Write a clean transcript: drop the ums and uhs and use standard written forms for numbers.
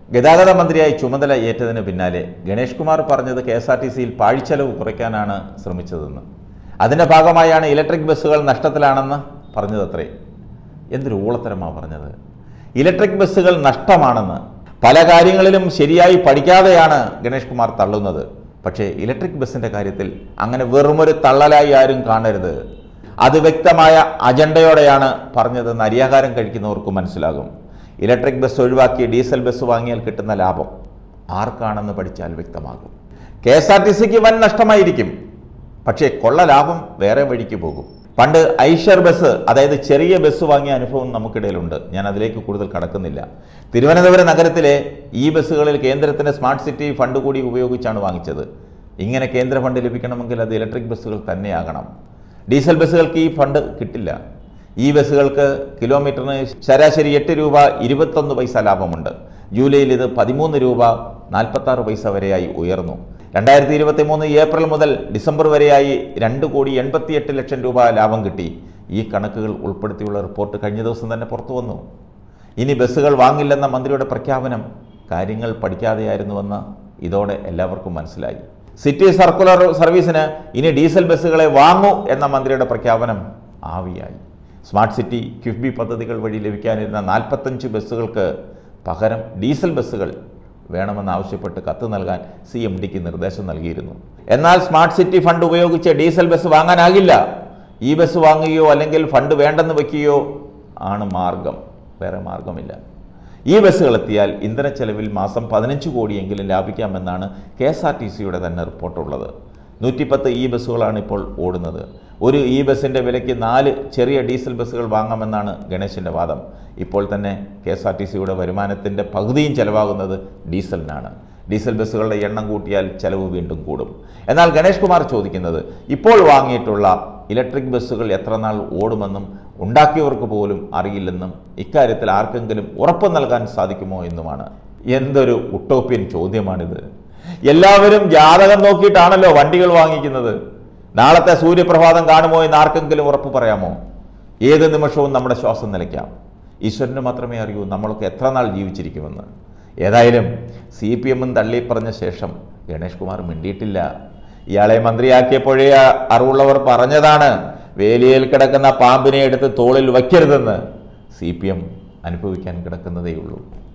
ഗതാഗത മന്ത്രിയായി ചുമതല ഏറ്റതിന് പിന്നാലെ ഗണേഷ് കുമാർ പറഞ്ഞത് KSRTCയിൽ പാഴ്ചെലവ് കുറയ്ക്കാനാണ് ശ്രമിച്ചതെന്ന്. അതിൻ്റെ ഭാഗമായാണ് ഇലക്ട്രിക് ബസ്സുകൾ നഷ്ടത്തിലാണെന്ന് പറഞ്ഞതത്രേ. എന്തൊരു ഊളത്തരമാണ് പറഞ്ഞത്. ഇലക്ട്രിക് ബസ്സുകൾ നഷ്ടമാണെന്ന് പല കാര്യങ്ങളിലും ശരിയായി പഠിക്കാതെയാണ് ഗണേഷ് കുമാർ തള്ളുന്നത്. പക്ഷേ ഇലക്ട്രിക് ബസ്സിൻ്റെ കാര്യത്തിൽ അങ്ങനെ വെറുമൊരു തള്ളലായി ആരും കാണരുത്. അത് വ്യക്തമായ അജണ്ടയോടെയാണ് പറഞ്ഞതെന്ന് അരിയാഹാരം കഴിക്കുന്നവർക്ക് മനസ്സിലാകും. ഇലക്ട്രിക് ബസ് ഒഴിവാക്കി ഡീസൽ ബസ് വാങ്ങിയാൽ കിട്ടുന്ന ലാഭം ആർക്കാണെന്ന് പഠിച്ചാൽ വ്യക്തമാകും. KSRTCക്ക് വൻ നഷ്ടമായിരിക്കും, പക്ഷേ കൊള്ള ലാഭം വേറെ വഴിക്ക് പോകും. പണ്ട് ഐഷർ ബസ്, അതായത് ചെറിയ ബസ് വാങ്ങിയ അനുഭവം നമുക്കിടയിലുണ്ട്. ഞാൻ അതിലേക്ക് കൂടുതൽ കടക്കുന്നില്ല. തിരുവനന്തപുരം നഗരത്തിലെ ഈ ബസ്സുകളിൽ കേന്ദ്രത്തിൻ്റെ സ്മാർട്ട് സിറ്റി ഫണ്ട് കൂടി ഉപയോഗിച്ചാണ് വാങ്ങിച്ചത്. ഇങ്ങനെ കേന്ദ്ര ഫണ്ട് ലഭിക്കണമെങ്കിൽ അത് ഇലക്ട്രിക് ബസ്സുകൾ തന്നെയാകണം. ഡീസൽ ബസ്സുകൾക്ക് ഈ ഫണ്ട് കിട്ടില്ല. ഈ ബസ്സുകൾക്ക് കിലോമീറ്ററിന് ശരാശരി 8 രൂപ 21 പൈസ ലാഭമുണ്ട്. ജൂലൈയിൽ ഇത് 13 രൂപ 46 പൈസ വരെയായി ഉയർന്നു. 2023 ഏപ്രിൽ മുതൽ ഡിസംബർ വരെയായി 2,88,00,000 രൂപ ലാഭം കിട്ടി. ഈ കണക്കുകൾ ഉൾപ്പെടുത്തിയുള്ള റിപ്പോർട്ട് കഴിഞ്ഞ ദിവസം തന്നെ പുറത്തു വന്നു. ഇനി ബസ്സുകൾ വാങ്ങില്ലെന്ന മന്ത്രിയുടെ പ്രഖ്യാപനം കാര്യങ്ങൾ പഠിക്കാതെയായിരുന്നുവെന്ന് ഇതോടെ എല്ലാവർക്കും മനസ്സിലായി. സിറ്റി സർക്കുലർ സർവീസിന് ഇനി ഡീസൽ ബസ്സുകളെ വാങ്ങൂ എന്ന മന്ത്രിയുടെ പ്രഖ്യാപനം ആവിയായി. സ്മാർട്ട് സിറ്റി കിഫ്ബി പദ്ധതികൾ വഴി ലഭിക്കാനിരുന്ന 45 ബസ്സുകൾക്ക് പകരം ഡീസൽ ബസ്സുകൾ വേണമെന്നാവശ്യപ്പെട്ട് കത്ത് നൽകാൻ CMDക്ക് നിർദ്ദേശം നൽകിയിരുന്നു. എന്നാൽ സ്മാർട്ട് സിറ്റി ഫണ്ട് ഉപയോഗിച്ച് ഡീസൽ ബസ് വാങ്ങാനാകില്ല. ഈ ബസ് വാങ്ങുകയോ അല്ലെങ്കിൽ ഫണ്ട് വേണ്ടെന്ന് വയ്ക്കുകയോ ആണ് മാർഗം. വേറെ മാർഗമില്ല. ഈ ബസ്സുകൾ എത്തിയാൽ ഇന്ധന ചെലവിൽ മാസം 15 കോടിയെങ്കിലും ലാഭിക്കാമെന്നാണ് KSRTCയുടെ തന്നെ റിപ്പോർട്ടുള്ളത്. 110 ഈ ബസ്സുകളാണ് ഇപ്പോൾ ഓടുന്നത്. ഒരു ഈ ബസ്സിൻ്റെ വിലയ്ക്ക് 4 ചെറിയ ഡീസൽ ബസ്സുകൾ വാങ്ങാമെന്നാണ് ഗണേശിൻ്റെ വാദം. ഇപ്പോൾ തന്നെ KSRTCയുടെ വരുമാനത്തിൻ്റെ പകുതിയും ചെലവാകുന്നത് ഡീസലിനാണ്. ഡീസൽ ബസ്സുകളുടെ എണ്ണം കൂട്ടിയാൽ ചെലവ് വീണ്ടും കൂടും. എന്നാൽ ഗണേഷ് കുമാർ ചോദിക്കുന്നത് ഇപ്പോൾ വാങ്ങിയിട്ടുള്ള ഇലക്ട്രിക് ബസ്സുകൾ എത്ര നാൾ ഓടുമെന്നും ഉണ്ടാക്കിയവർക്ക് പോലും അറിയില്ലെന്നും ഇക്കാര്യത്തിൽ ആർക്കെങ്കിലും ഉറപ്പ് നൽകാൻ സാധിക്കുമോ എന്നുമാണ്. എന്തൊരു ഉട്ടോപ്യൻ ചോദ്യമാണിത്. എല്ലാവരും ജാതകം നോക്കിയിട്ടാണല്ലോ വണ്ടികൾ വാങ്ങിക്കുന്നത്. നാളത്തെ സൂര്യപ്രഭാതം കാണുമോ എന്ന് ആർക്കെങ്കിലും ഉറപ്പ് പറയാമോ? ഏത് നിമിഷവും നമ്മുടെ ശ്വാസം നിലയ്ക്കാം. ഈശ്വരന് മാത്രമേ അറിയൂ നമ്മളൊക്കെ എത്ര നാൾ ജീവിച്ചിരിക്കുമെന്ന്. ഏതായാലും CPM തള്ളിപ്പറഞ്ഞ ശേഷം ഗണേഷ് കുമാർ മിണ്ടിയിട്ടില്ല. ഇയാളെ മന്ത്രിയാക്കിയപ്പോഴേ അറിവുള്ളവർ പറഞ്ഞതാണ്, വേലിയിൽ കിടക്കുന്ന പാമ്പിനെ എടുത്ത് തോളിൽ വയ്ക്കരുതെന്ന്. CPM അനുഭവിക്കാൻ കിടക്കുന്നതേയുള്ളൂ.